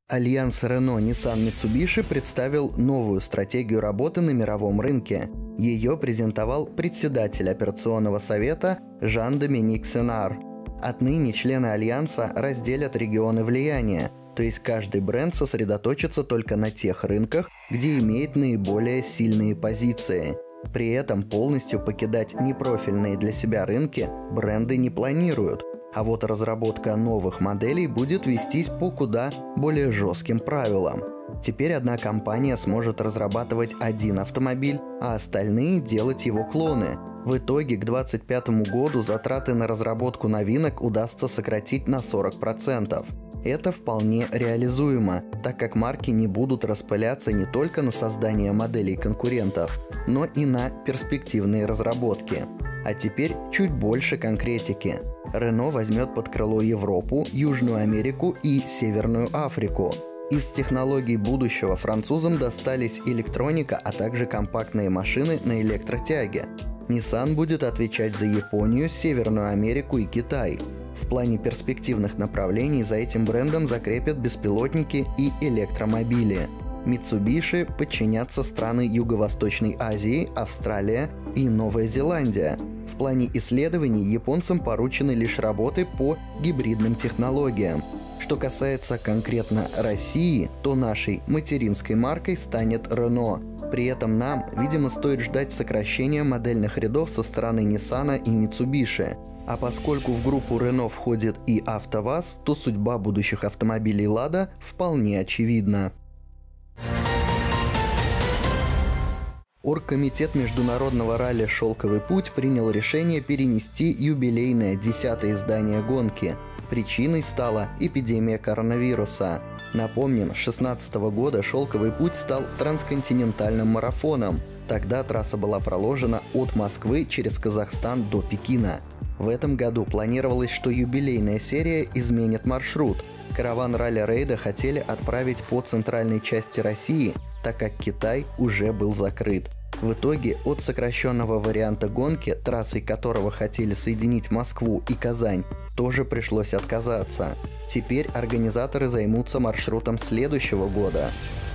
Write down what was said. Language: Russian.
Альянс Renault-Nissan-Mitsubishi представил новую стратегию работы на мировом рынке. Ее презентовал председатель операционного совета Жан-Доминик Сенар. Отныне члены Альянса разделят регионы влияния, то есть каждый бренд сосредоточится только на тех рынках, где имеет наиболее сильные позиции. При этом полностью покидать непрофильные для себя рынки бренды не планируют. А вот разработка новых моделей будет вестись по куда более жестким правилам. Теперь одна компания сможет разрабатывать один автомобиль, а остальные делать его клоны. В итоге к 2025 году затраты на разработку новинок удастся сократить на 40%. Это вполне реализуемо, так как марки не будут распыляться не только на создание моделей конкурентов, но и на перспективные разработки. А теперь чуть больше конкретики. Renault возьмет под крыло Европу, Южную Америку и Северную Африку. Из технологий будущего французам достались электроника, а также компактные машины на электротяге. Nissan будет отвечать за Японию, Северную Америку и Китай. В плане перспективных направлений за этим брендом закрепят беспилотники и электромобили. Mitsubishi подчинятся страны Юго-Восточной Азии, Австралия и Новая Зеландия. В плане исследований японцам поручены лишь работы по гибридным технологиям. Что касается конкретно России, то нашей материнской маркой станет Renault. При этом нам, видимо, стоит ждать сокращения модельных рядов со стороны Nissan и Mitsubishi. А поскольку в группу Renault входит и АвтоВАЗ, то судьба будущих автомобилей Lada вполне очевидна. Оргкомитет международного ралли «Шелковый путь» принял решение перенести юбилейное 10-е издание гонки. Причиной стала эпидемия коронавируса. Напомним, с 2016 года «Шелковый путь» стал трансконтинентальным марафоном. Тогда трасса была проложена от Москвы через Казахстан до Пекина. В этом году планировалось, что юбилейная серия изменит маршрут. Караван ралли-рейда хотели отправить по центральной части России, так как Китай уже был закрыт. В итоге от сокращенного варианта гонки, трассой которого хотели соединить Москву и Казань, тоже пришлось отказаться. Теперь организаторы займутся маршрутом следующего года.